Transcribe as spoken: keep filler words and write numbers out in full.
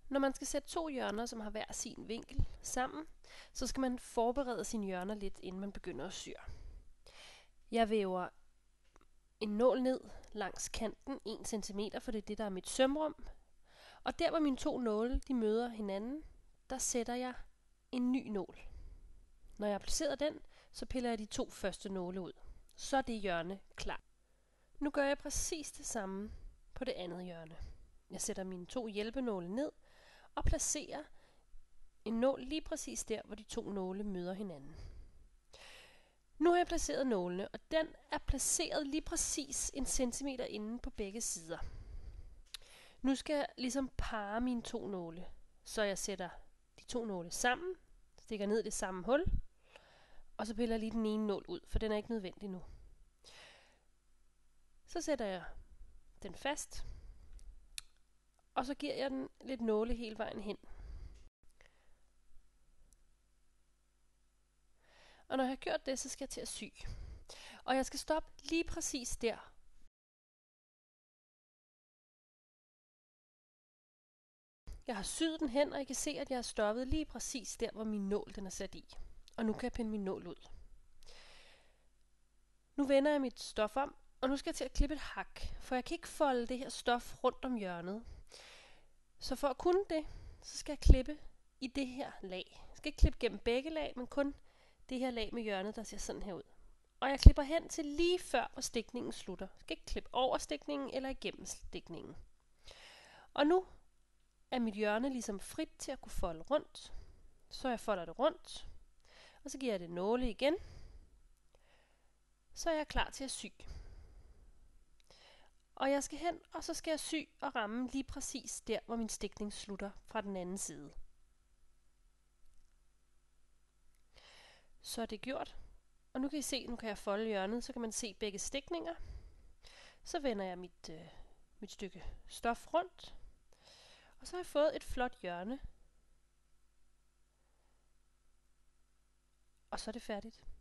Når man skal sætte to hjørner, som har hver sin vinkel, sammen, så skal man forberede sine hjørner lidt, inden man begynder at sy. Jeg væver en nål ned langs kanten en centimeter, for det er det, der er mit sømrum. Og der, hvor mine to nåle de møder hinanden, der sætter jeg en ny nål. Når jeg har placeret den, så piller jeg de to første nåle ud. Så er det hjørne klar. Nu gør jeg præcis det samme på det andet hjørne. Jeg sætter mine to hjælpenåle ned og placerer en nål lige præcis der, hvor de to nåle møder hinanden. Nu har jeg placeret nålene, og den er placeret lige præcis en centimeter inde på begge sider. Nu skal jeg ligesom parre mine to nåle, så jeg sætter de to nåle sammen, stikker ned i det samme hul, og så piller jeg lige den ene nål ud, for den er ikke nødvendig nu. Så sætter jeg den fast, og så giver jeg den lidt nåle hele vejen hen. Og når jeg har gjort det, så skal jeg til at sy. Og jeg skal stoppe lige præcis der. Jeg har syet den hen, og I kan se, at jeg har stoppet lige præcis der, hvor min nål den er sat i. Og nu kan jeg pinde min nål ud. Nu vender jeg mit stof om, og nu skal jeg til at klippe et hak, for jeg kan ikke folde det her stof rundt om hjørnet. Så for at kunne det, så skal jeg klippe i det her lag. Jeg skal ikke klippe gennem begge lag, men kun det her lag med hjørnet, der ser sådan her ud. Og jeg klipper hen til lige før, hvor stikningen slutter. Jeg skal ikke klippe over stikningen eller igennem stikningen. Og nu er mit hjørne ligesom frit til at kunne folde rundt. Så jeg folder det rundt, og så giver jeg det nåle igen. Så er jeg klar til at sy. Og jeg skal hen, og så skal jeg sy og ramme lige præcis der, hvor min stikning slutter fra den anden side. Så er det gjort. Og nu kan I se, nu kan jeg folde hjørnet, så kan man se begge stikninger. Så vender jeg mit, øh, mit stykke stof rundt. Og så har jeg fået et flot hjørne. Og så er det færdigt.